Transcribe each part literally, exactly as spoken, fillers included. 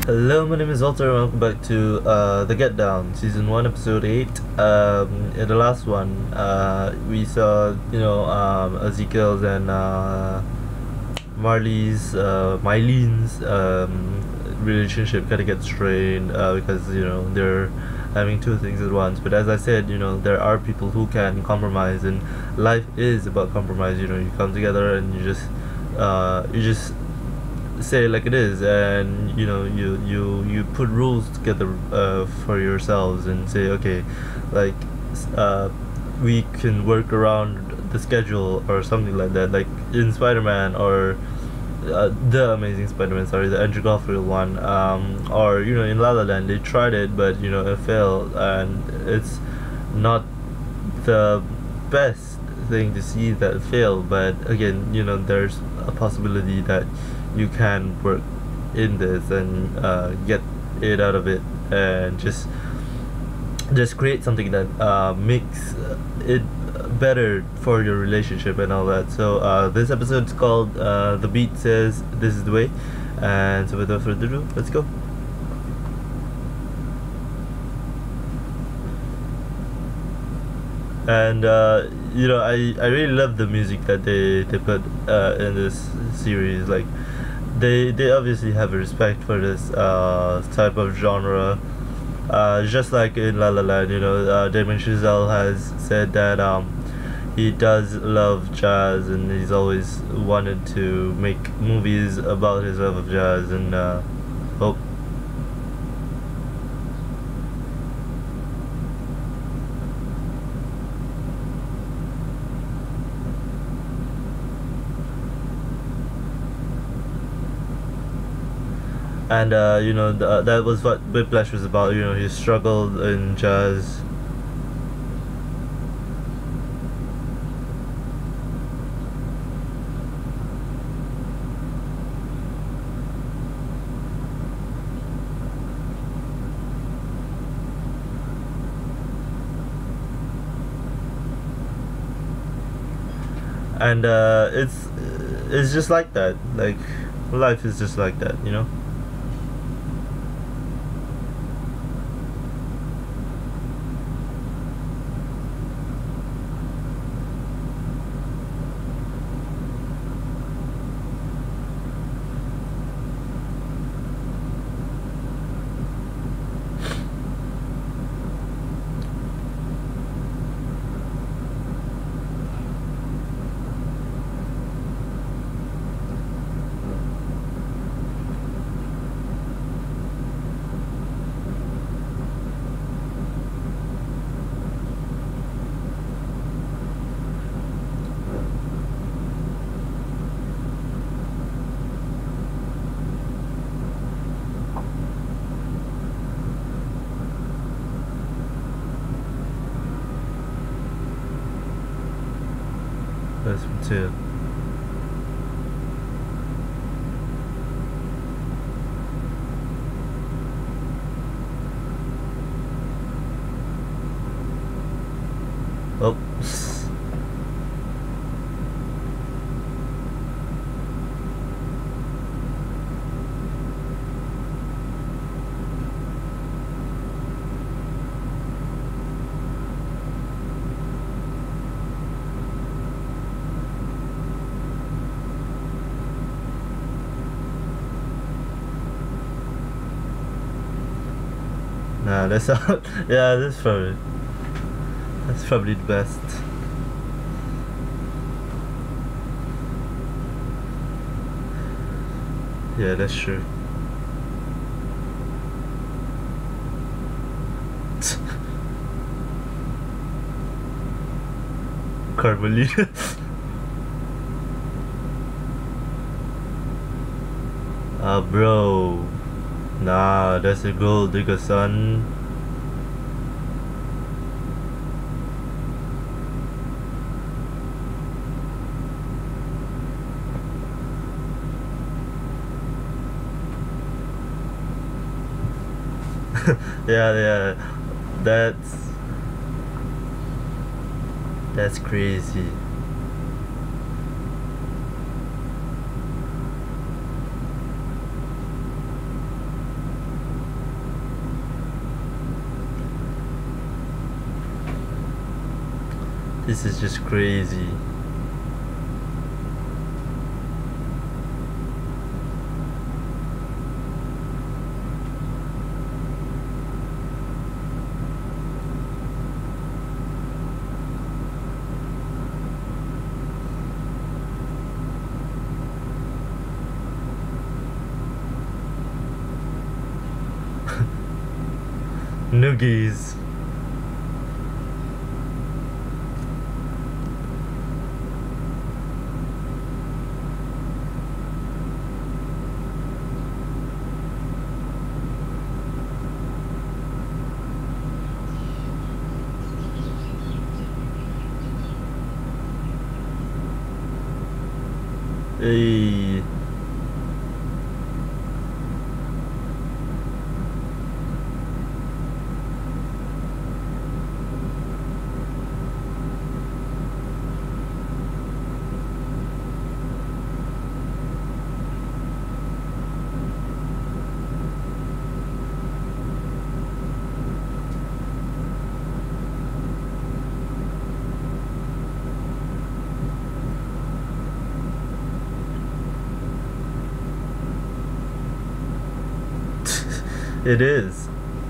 Hello, my name is Walter. And welcome back to uh, The Get Down, season one, episode eight. Um, in the last one, uh, we saw you know um, Ezekiel's and uh, Marley's, uh, Mylene's um, relationship kind of gets strained uh, because you know they're having two things at once. But as I said, you know there are people who can compromise, and life is about compromise. You know, you come together and you just uh, you just say it like it is, and you know you you you put rules together uh, for yourselves and say, okay, like uh, we can work around the schedule or something like that, like in Spider-Man or uh, the Amazing Spider-Man, sorry, the Andrew Garfield one, um, or you know in La La Land they tried it, but you know it failed, and it's not the best thing to see that fail. But again, you know there's a possibility that you can work in this and uh, get it out of it, and just just create something that uh, makes it better for your relationship and all that. So uh, this episode is called uh, The Beat Says This Is The Way, and so without further ado, let's go. And uh, you know I, I really love the music that they, they put uh, in this series. Like they they obviously have a respect for this uh, type of genre. Uh, just like in La La Land, you know, uh, Damien Chazelle has said that um, he does love jazz, and he's always wanted to make movies about his love of jazz. And uh, oh, and uh, you know th- uh, that was what Whiplash was about. You know, he struggled in jazz. And uh, it's it's just like that. Like life is just like that, you know. That's one too. Oh. Nah, that's not. Yeah, that's probably that's probably the best. Yeah, that's true. Carmelita. Ah, bro. Nah, that's a gold digger, son. Yeah, yeah. That's that's crazy. This is just crazy. Noogies. Hey. It is.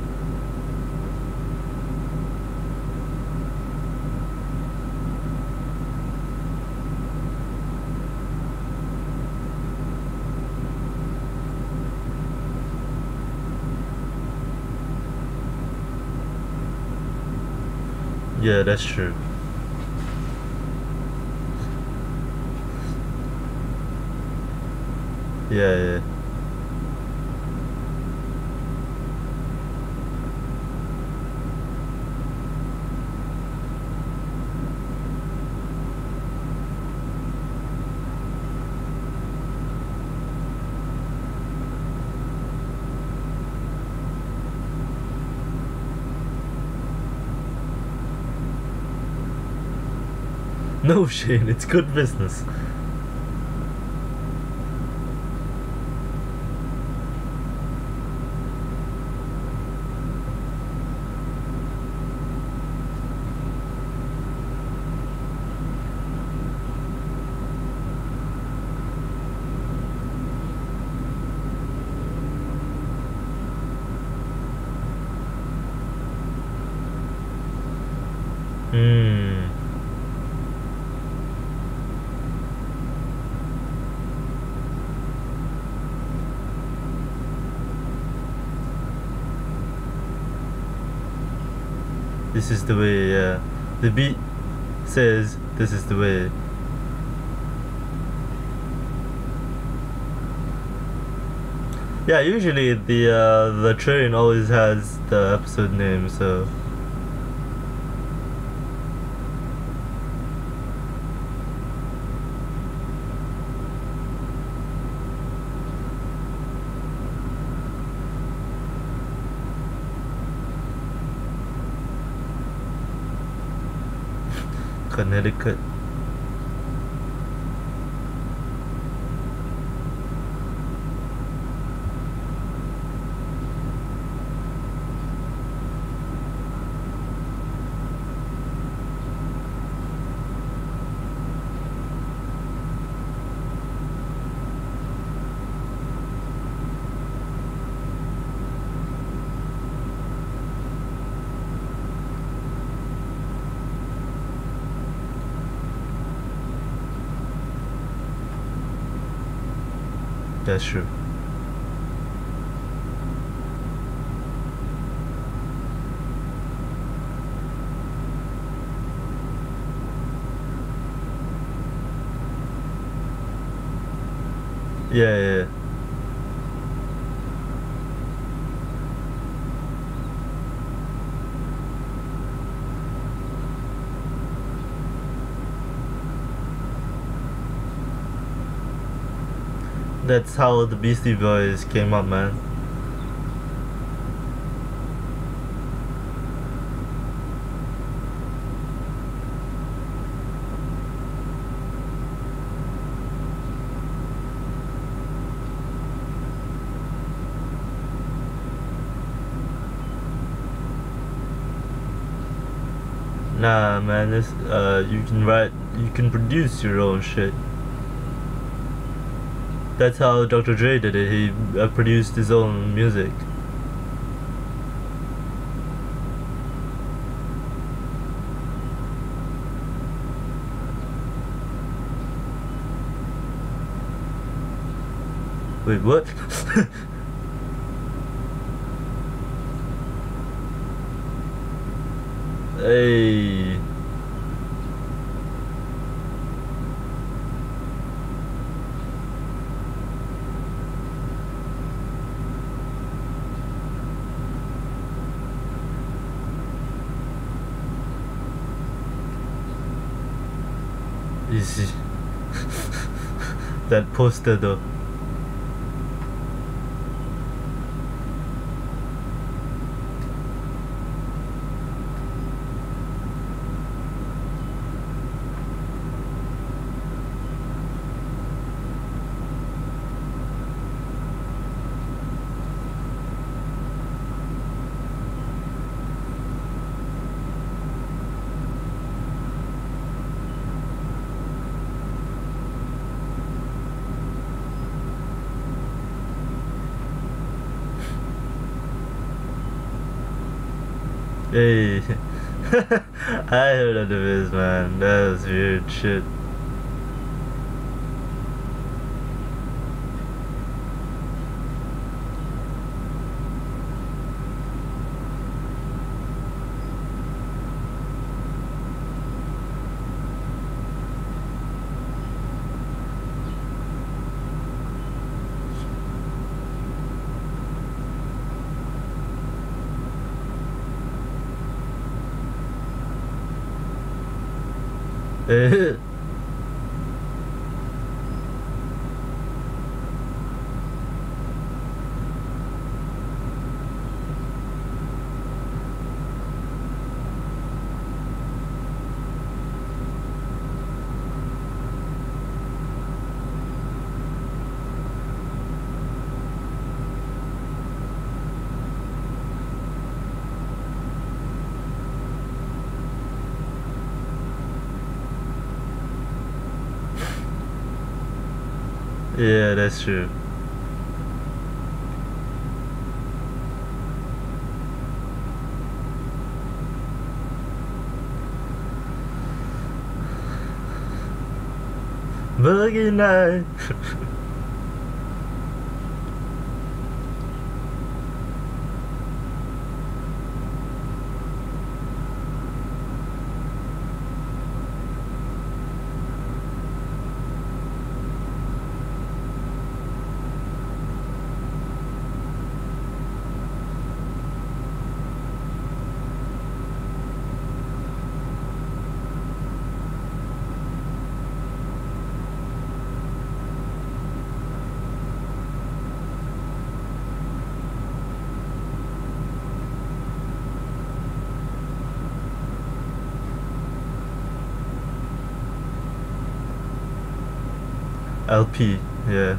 Yeah, that's true. Yeah, yeah. No, Shane, it's good business. Hmm. This is the way, yeah. The beat says this is the way. Yeah, usually the uh, the train always has the episode name, so Connecticut. That's true. Yeah, yeah, yeah. That's how the Beastie Boys came up, man. Nah, man, this, uh, you can write, you can produce your own shit. That's how Doctor Dre did it. He uh, produced his own music. Wait, what? Hey. Easy. That poster though. Hey. I heard of this, man. That was weird shit. Eh. Yeah, that's true. Boogie night. L P, yeah.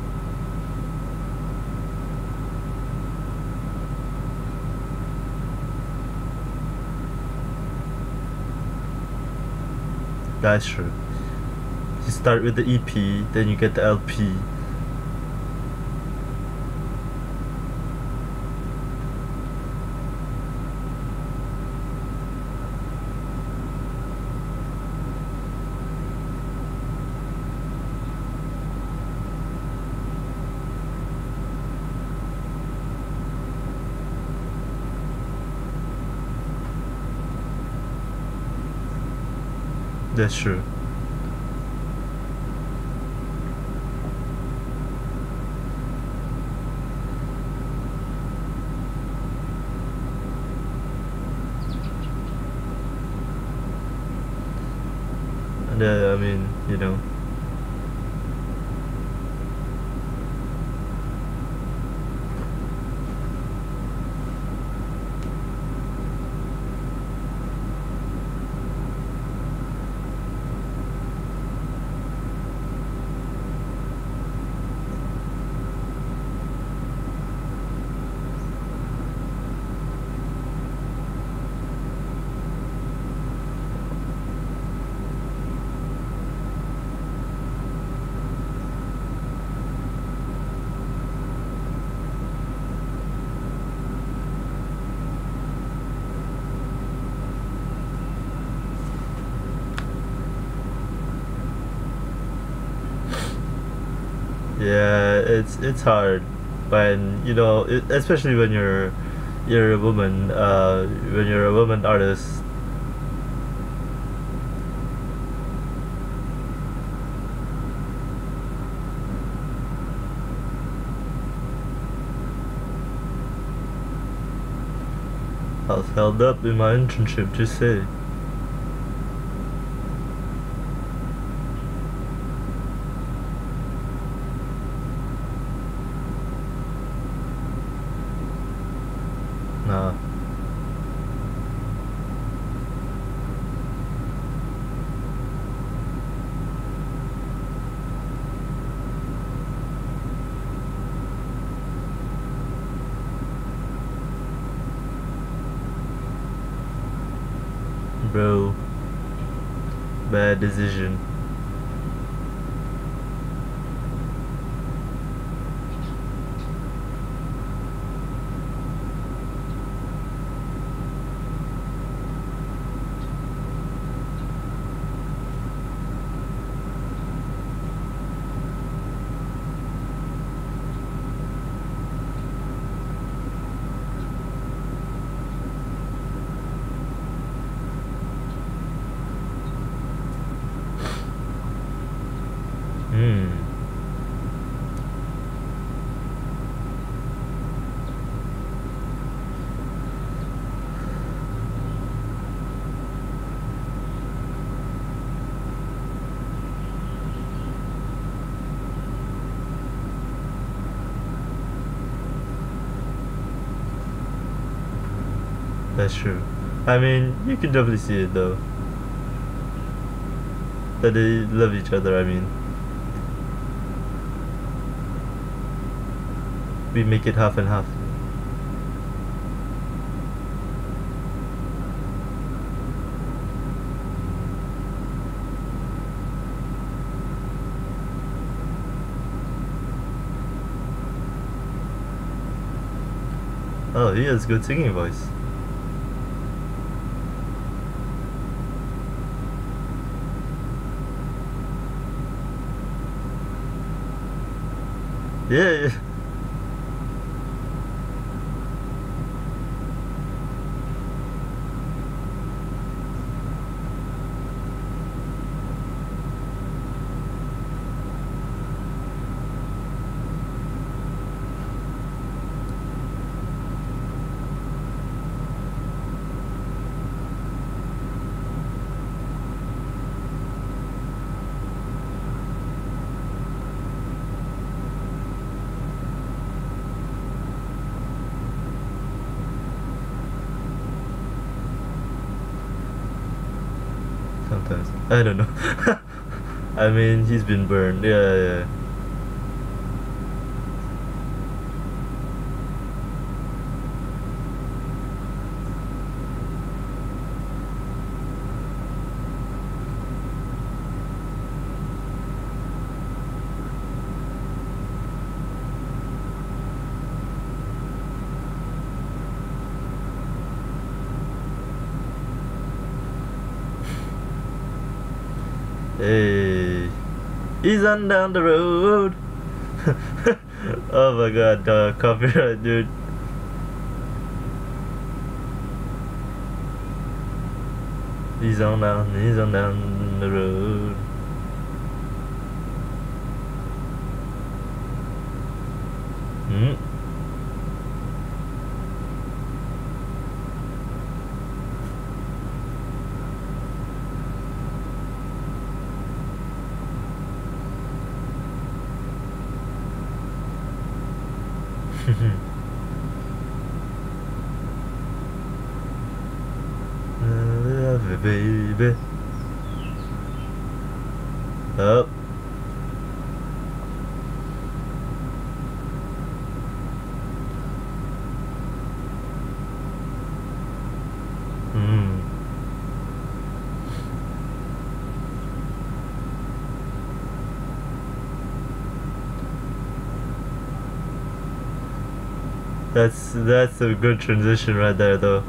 That's true. You start with the E P, then you get the L P. That's true. And uh, I mean, you know. Yeah, it's it's hard when you know, it, especially when you're you're a woman. Uh, when you're a woman artist. I was held up in my internship. Just say. Nah. Bro. Bad decision. Hmm. That's true. I mean, you can definitely see it though. That they love each other, I mean. We make it half and half. Oh, he has good singing voice. Yeah, yeah. Sometimes. I don't know. I mean, he's been burned. Yeah, yeah. Hey, he's on down the road. Oh my god, uh, copyright, dude. He's on down, he's on down the road. Hmm. Love it, baby. Up. Hmm. That's that's a good transition right there, though.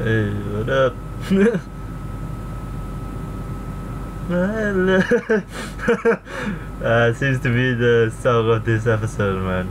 Hey, what up? uh, seems to be the song of this episode, man.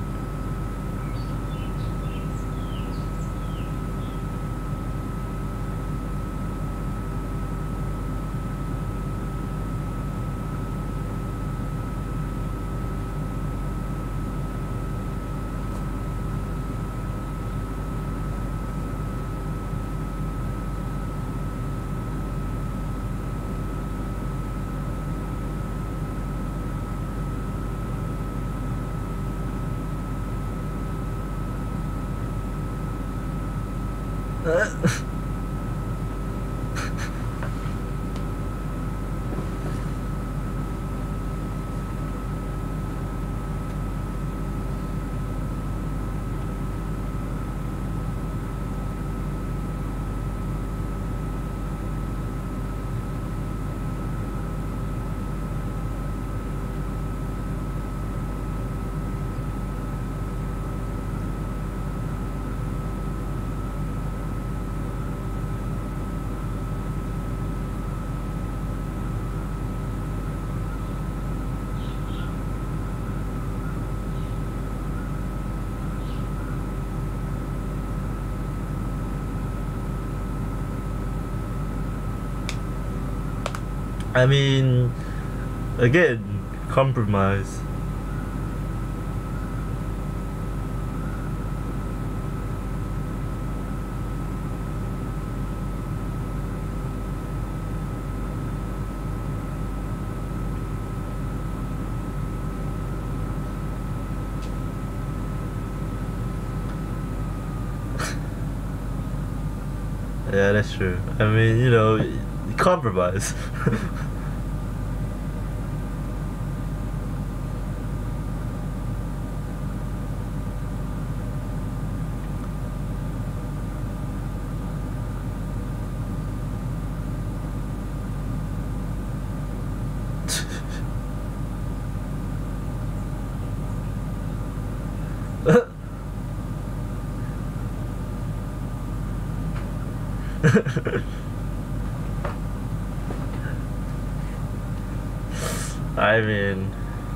I mean, again, compromise. Yeah, that's true. I mean, you know, compromise. I mean,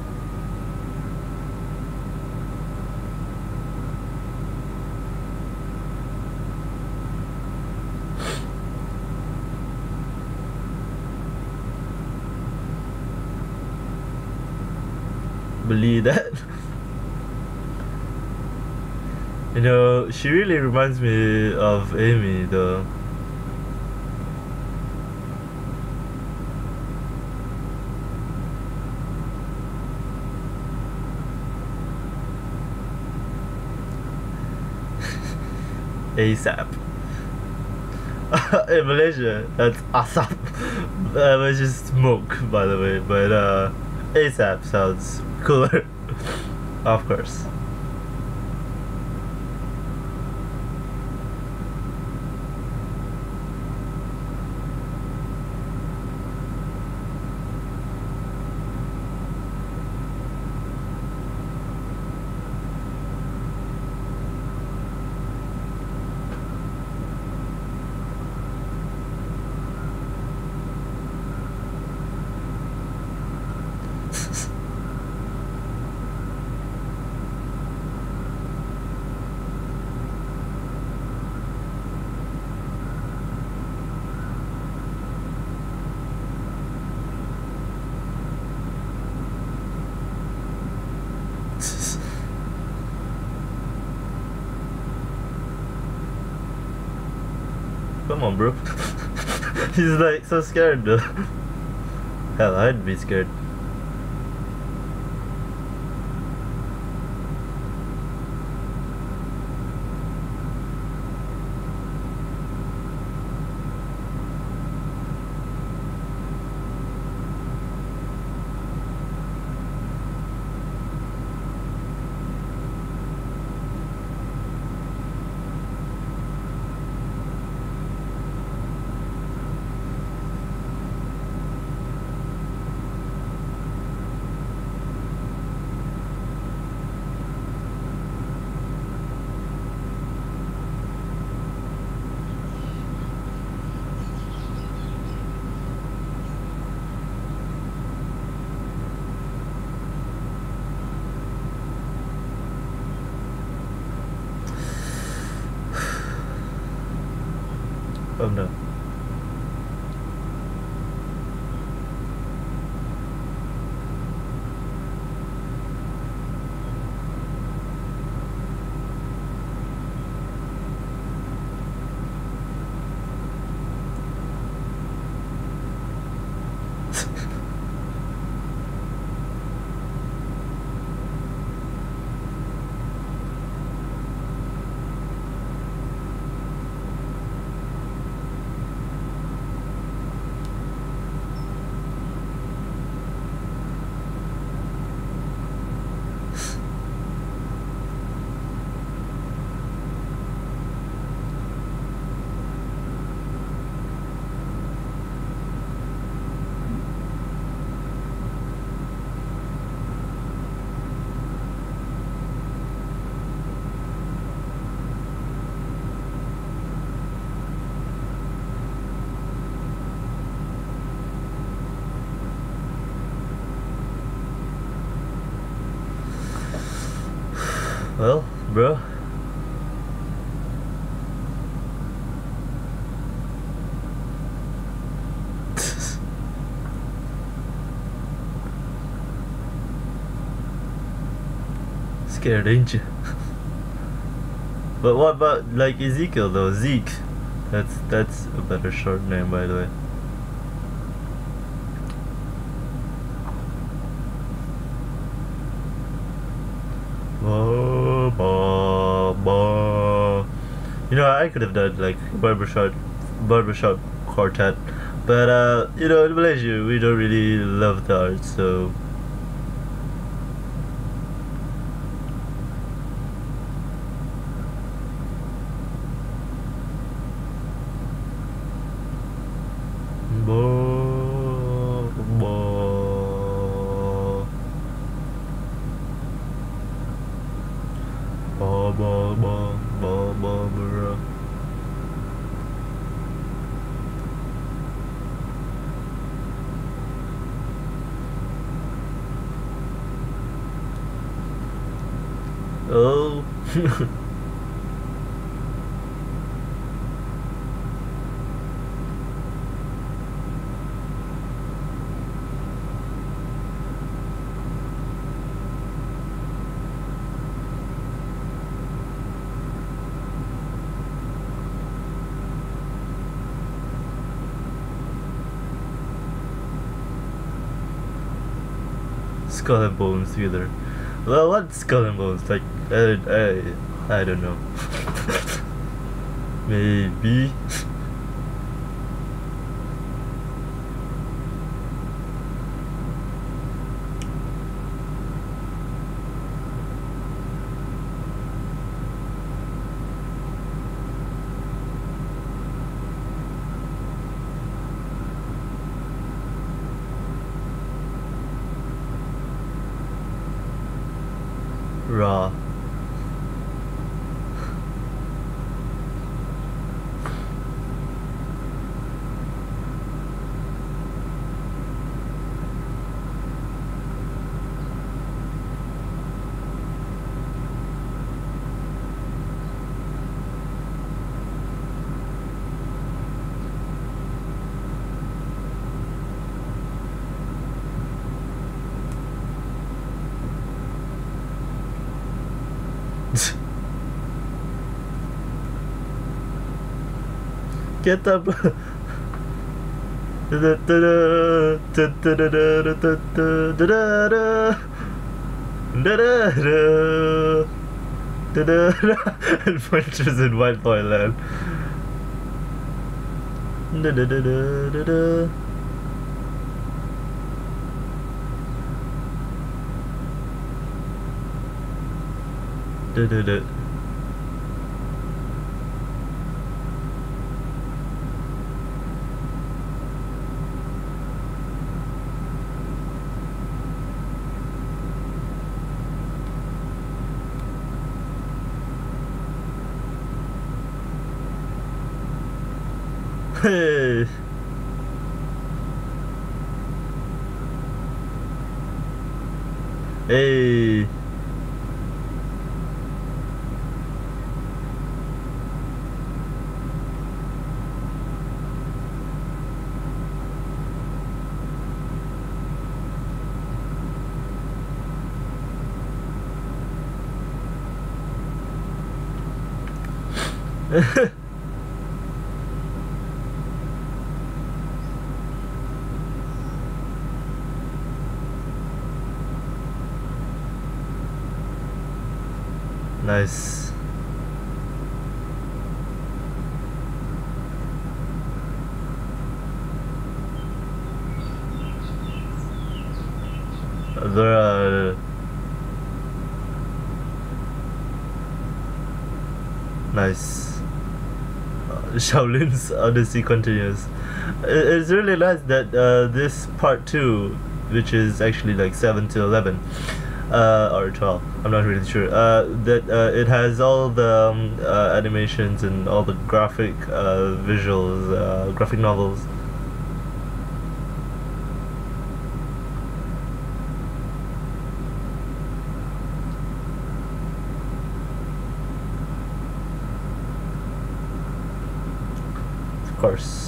believe that. You know, she really reminds me of Amy, though. ASAP. In Malaysia, that's ASAP. Uh, which is smoke, by the way, but uh, ASAP sounds cooler. Of course. Come on, bro. He's like so scared though. Hell, I'd be scared. Oh no. Well, bro. Scared, ain't you? But what about like Ezekiel though? Zeke. That's that's a better short name, by the way. Ba, ba, ba. You know, I could have done like barbershop, barbershop quartet, but uh, you know, in Malaysia we don't really love the art, so. Ba, ba. Ba, ba, ba, ba, ba, ba. Oh. Skull and bones together. Well, what's skull and bones? Like, I, I, I don't know. Maybe. Raw. Get up. Adventures in Wild Toyland. Hey. Hey. Nice. There are nice. Uh, Shaolin's Odyssey continues. It's really nice that uh, this part two, which is actually like seven to eleven, uh, or twelve, I'm not really sure, uh, that uh, it has all the um, uh, animations and all the graphic uh, visuals, uh, graphic novels. Of course.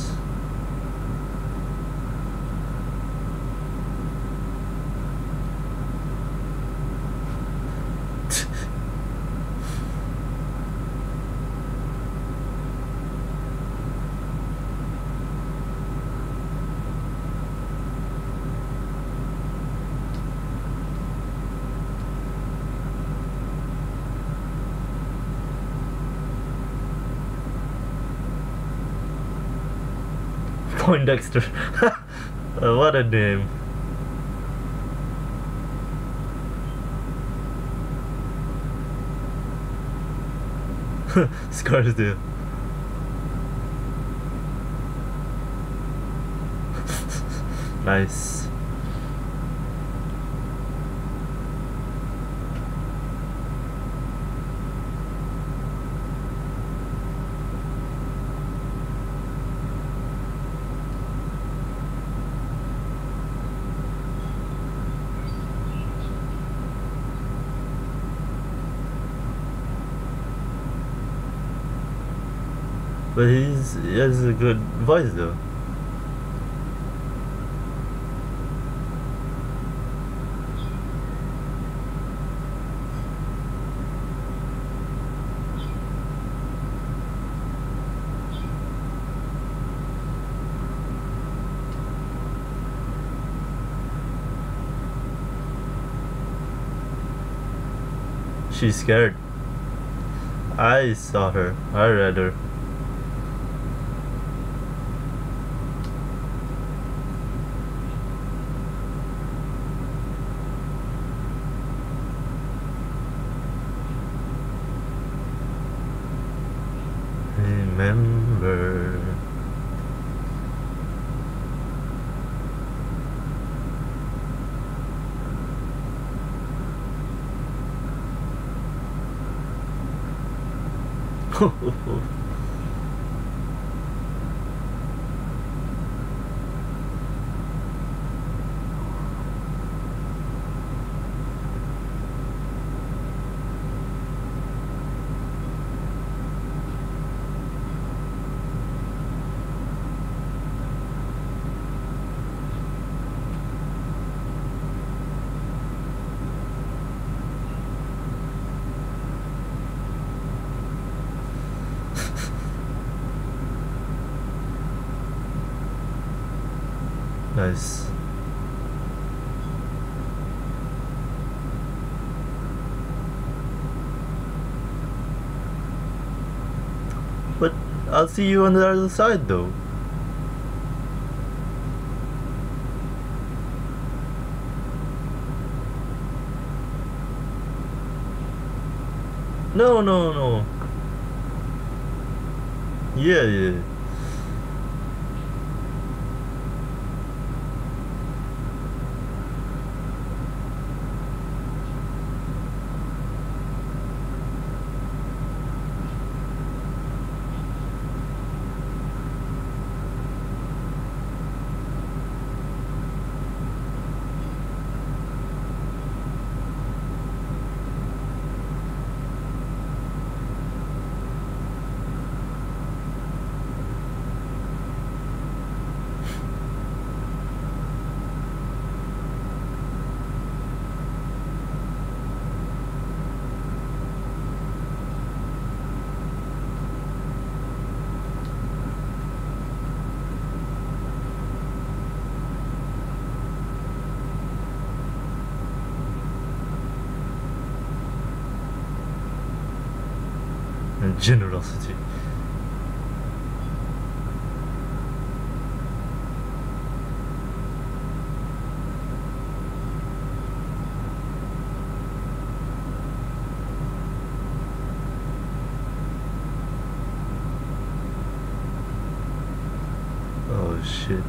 Poindexter. Uh, what a name. Scarsdale. Nice. But he's he has a good voice though. She's scared. I saw her. I read her. Remember. Nice. But I'll see you on the other side though. No, no, no. Yeah, yeah. generosity. Oh shit.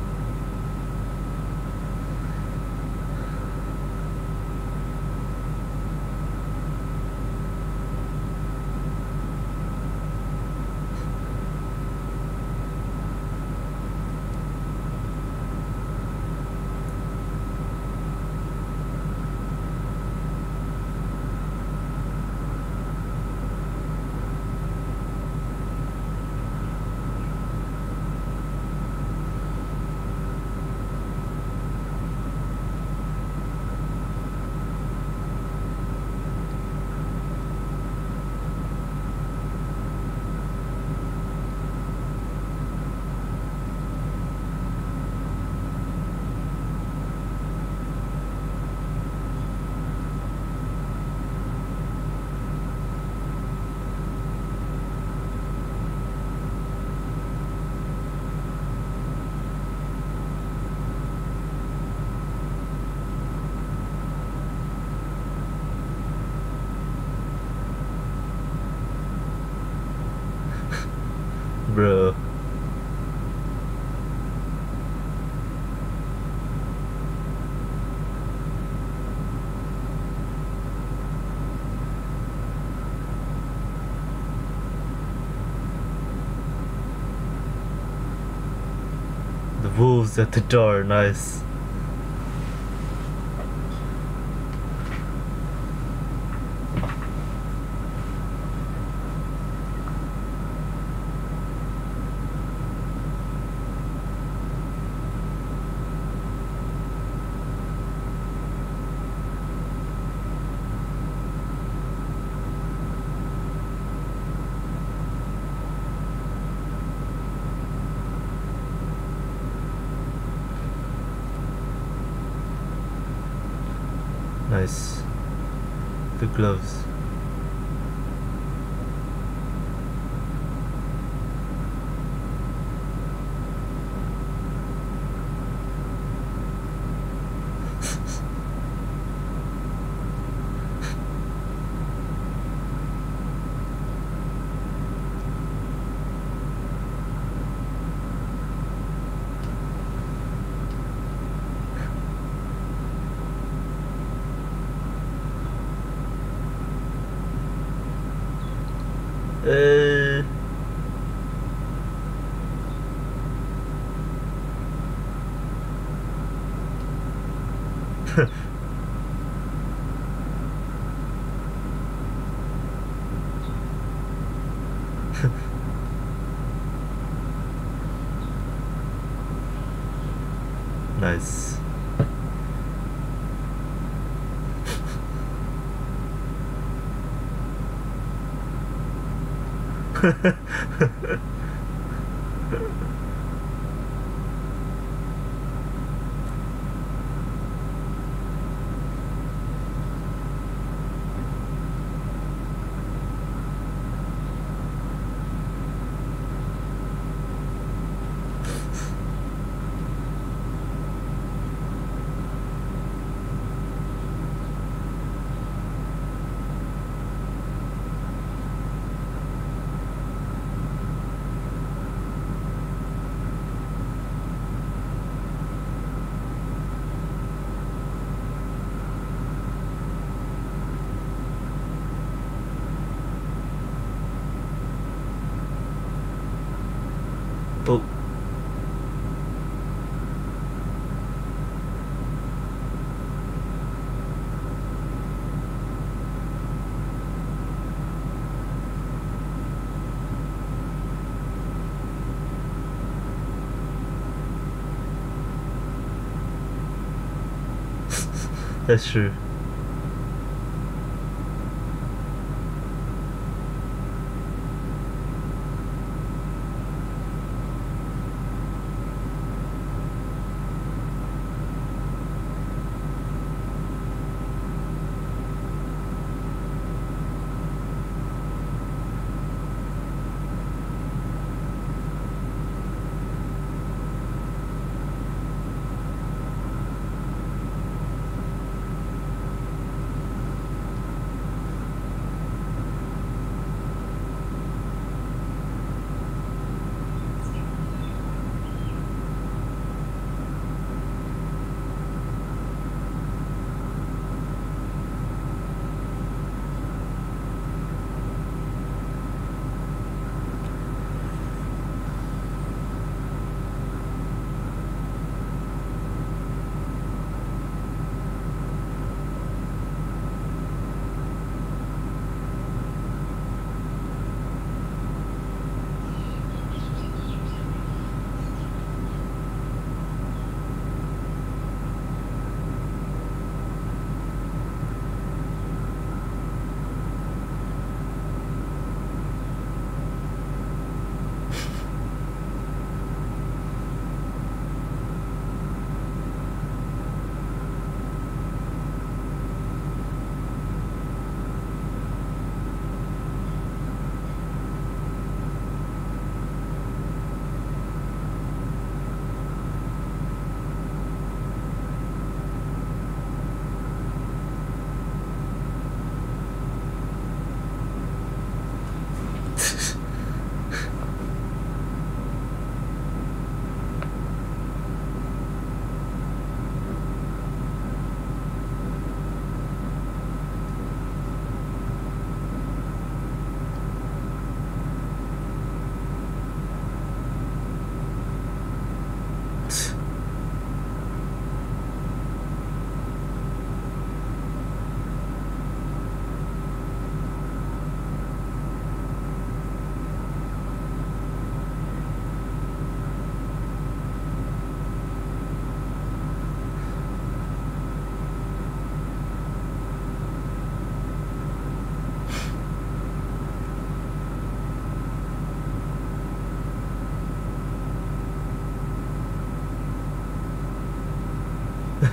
Bro. The wolves at the door, nice. Nice. The gloves. Uh, nice. Oh. That's true.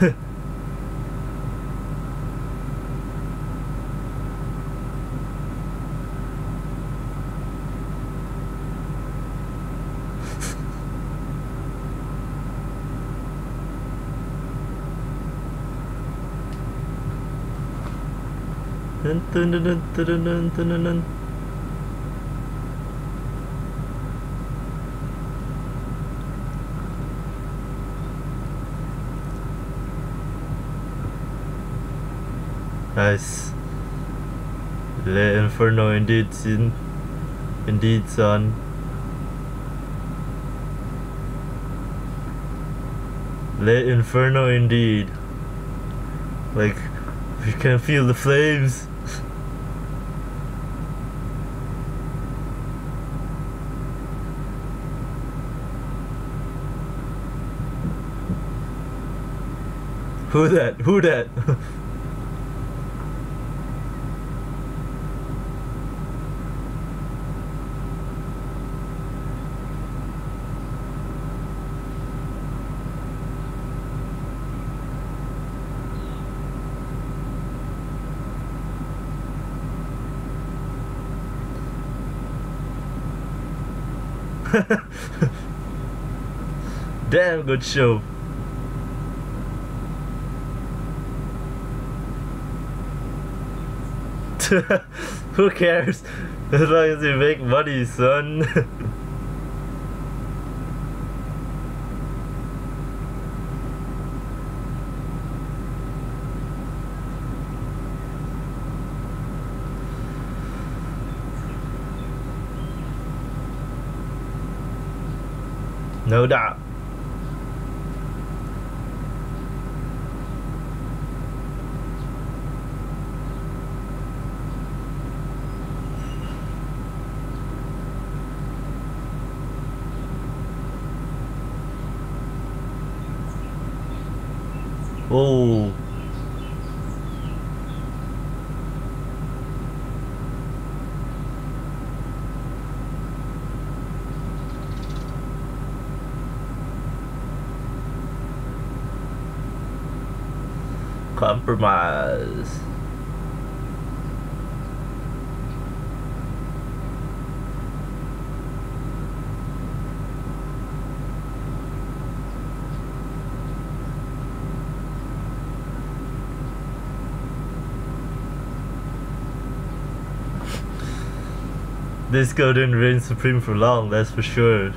Dun, dun, dun, dun, dun, dun, dun, dun, dun. Nice. Le Inferno indeed, sin. Indeed, son. Le Inferno indeed. Like, you can feel the flames. Who that? Who that? Damn good show. Who cares? As long as you make money, son. No doubt. Oh. Compromise. Disco didn't reign supreme for long, that's for sure.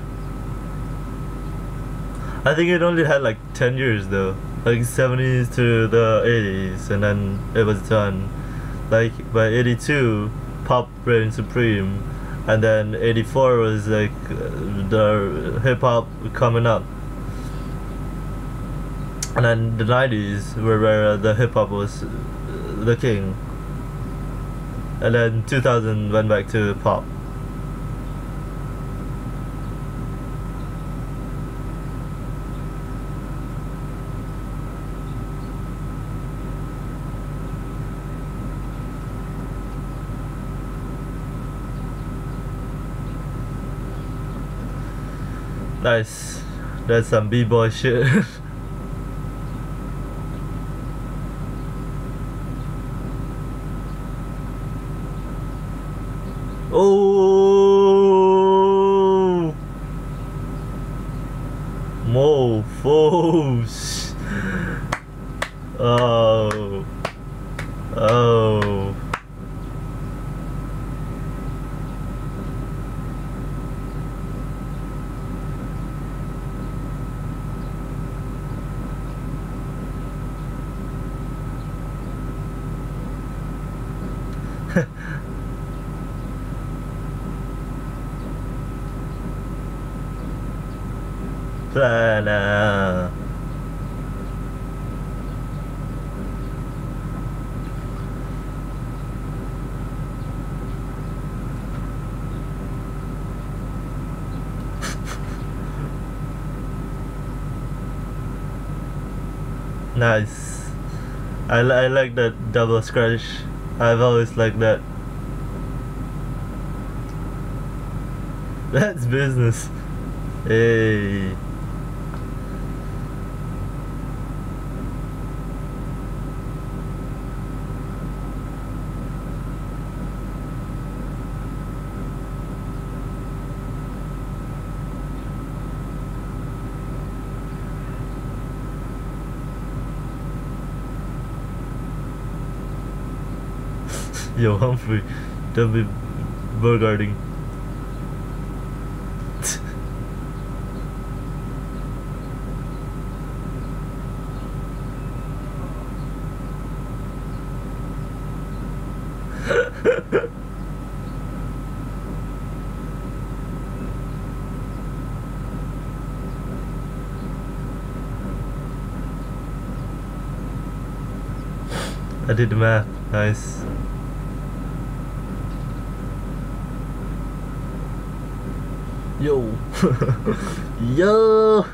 I think it only had like ten years though. Like seventies to the eighties, and then it was done. Like by eighty-two, pop reigned supreme, and then eighty-four was like uh, the hip hop coming up, and then the nineties were where uh, the hip hop was uh, the king, and then two thousand went back to pop. Nice. That's some b-boy shit. Oh, mofos. Oh, oh. Plana. Nice. I, li I like that double scratch. I've always liked that. That's business. Hey. Yo, Humphrey, don't be burgarding. I did the math. Nice. Yo. Yo.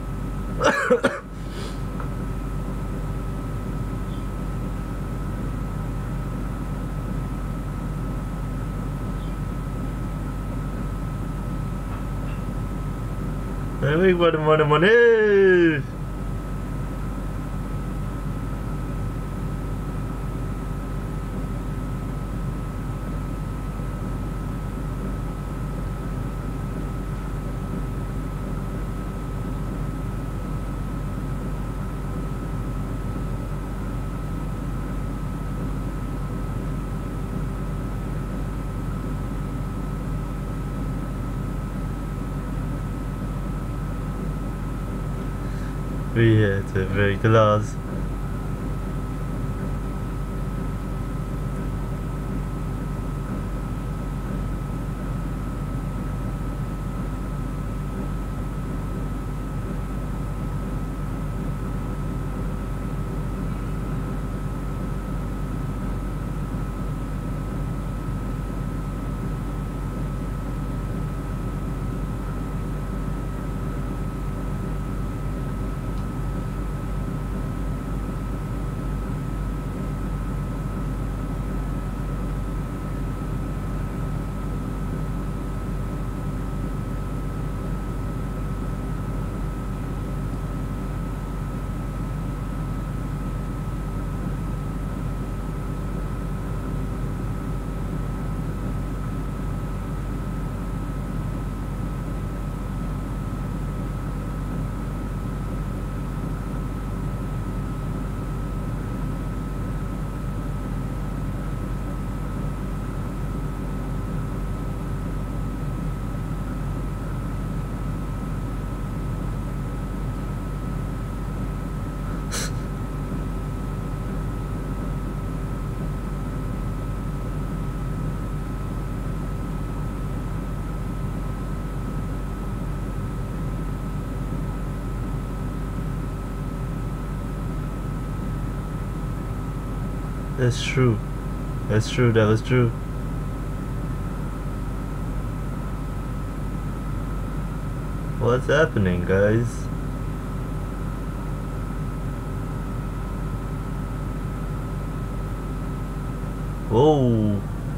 I make money, money, money. We had to break the laws. That's true. That's true. That was true. What's happening, guys? Whoa.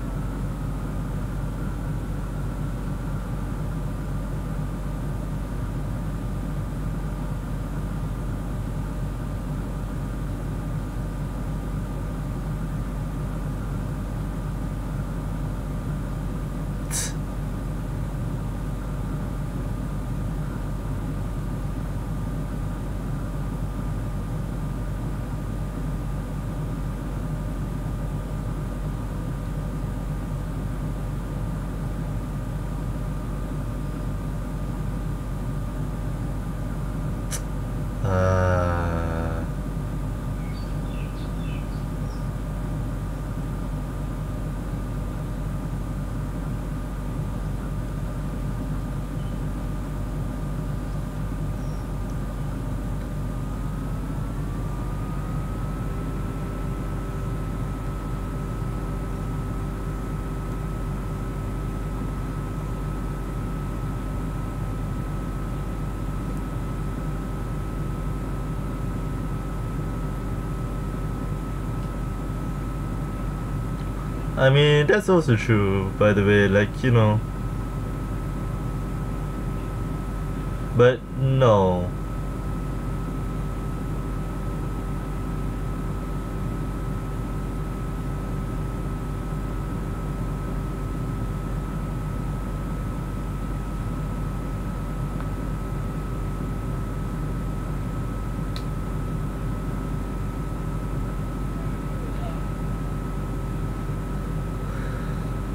Uh, I mean, that's also true, by the way, like, you know. But no.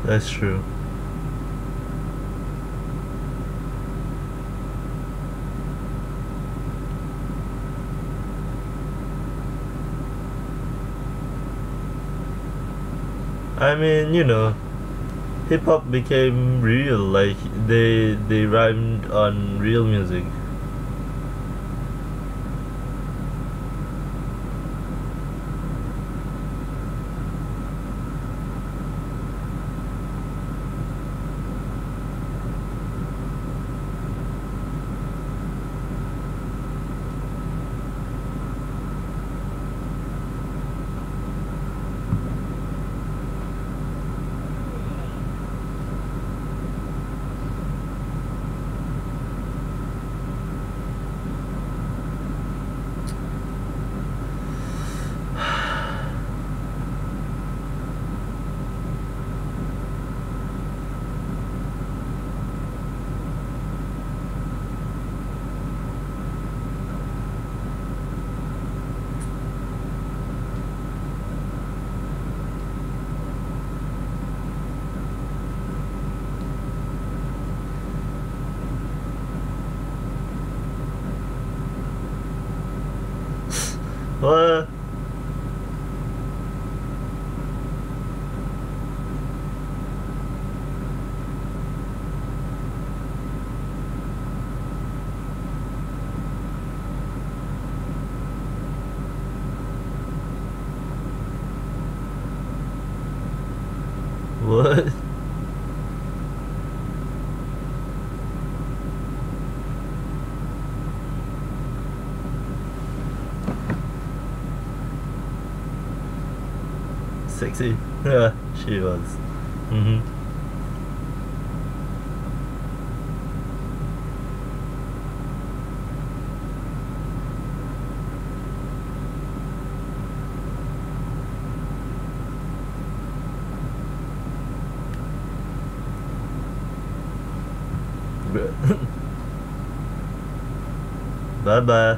That's true. I mean, you know, hip hop became real. Like they they rhymed on real music. What? What? Sexy. Yeah, she was. Mm-hmm. Bye bye.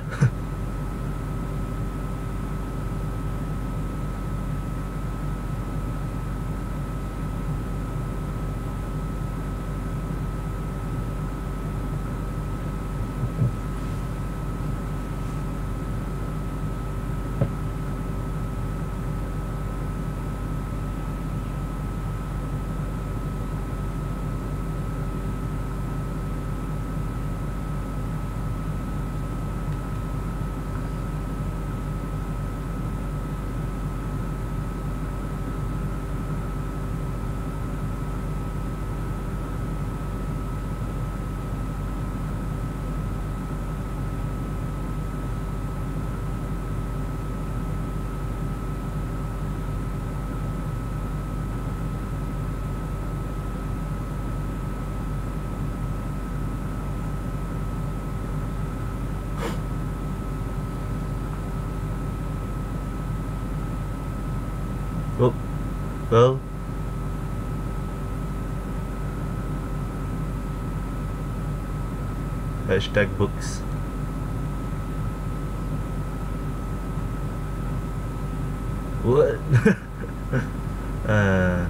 Oh, well. Hashtag books. What? uh,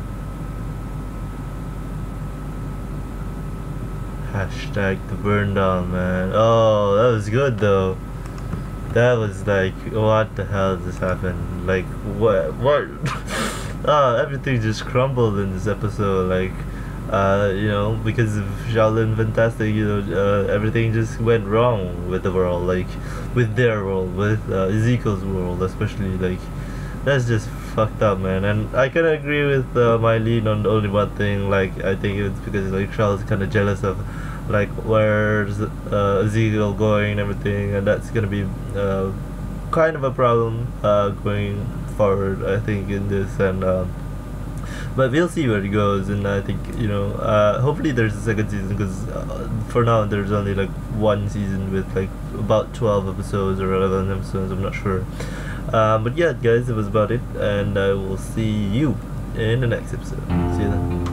hashtag the burn down, man. Oh, that was good though. That was like, what the hell just happened? Like, what? What? Ah, everything just crumbled in this episode. Like, uh, you know, because of Shaolin Fantastic, you know, uh, everything just went wrong with the world. Like, with their world, with uh, Ezekiel's world, especially. Like, that's just fucked up, man. And I can agree with uh, my lead on only one thing. Like, I think it's because like Charles is kind of jealous of like where's uh, Ezekiel going and everything, and that's gonna be uh, kind of a problem uh, going forward, I think, in this. And um, but we'll see where it goes. And I think, you know, uh, hopefully there's a second season, because uh, for now there's only like one season with like about twelve episodes or eleven episodes, I'm not sure. Um, but yeah, guys, it was about it, and I will see you in the next episode. See you then.